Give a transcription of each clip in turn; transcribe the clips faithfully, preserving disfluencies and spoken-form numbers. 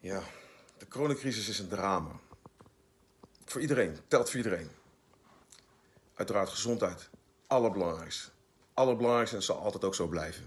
Ja, de coronacrisis is een drama. Voor iedereen, telt voor iedereen. Uiteraard gezondheid, allerbelangrijkste. Allerbelangrijkste en zal altijd ook zo blijven.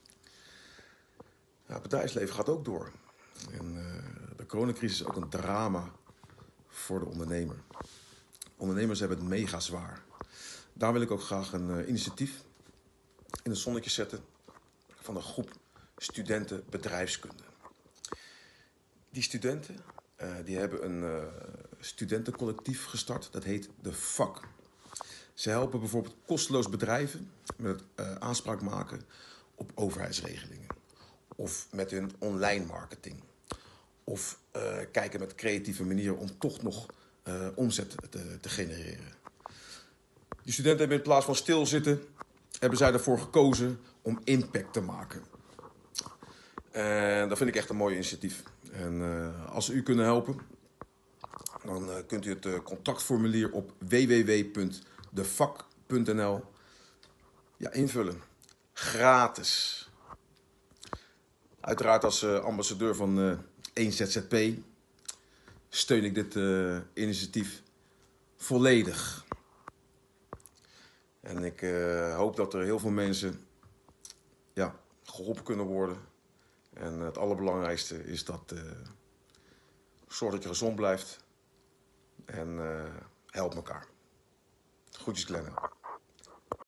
Ja, het bedrijfsleven gaat ook door. En uh, de coronacrisis is ook een drama voor de ondernemer. Ondernemers hebben het mega zwaar. Daar wil ik ook graag een uh, initiatief in het zonnetje zetten van een groep studenten bedrijfskunde. Die studenten uh, die hebben een uh, studentencollectief gestart, dat heet de V A K. Ze helpen bijvoorbeeld kosteloos bedrijven met het uh, aanspraak maken op overheidsregelingen. Of met hun online marketing. Of uh, kijken met creatieve manieren om toch nog uh, omzet te, te genereren. Die studenten hebben in plaats van stilzitten, hebben zij ervoor gekozen om impact te maken. En dat vind ik echt een mooi initiatief. En uh, als ze u kunnen helpen, dan uh, kunt u het uh, contactformulier op w w w punt de vak punt n l ja, invullen. Gratis. Uiteraard als uh, ambassadeur van uh, één Z Z P steun ik dit uh, initiatief volledig. En ik uh, hoop dat er heel veel mensen ja, geholpen kunnen worden. En het allerbelangrijkste is dat uh, zorg dat je gezond blijft en uh, help elkaar. Groetjes, Glenn.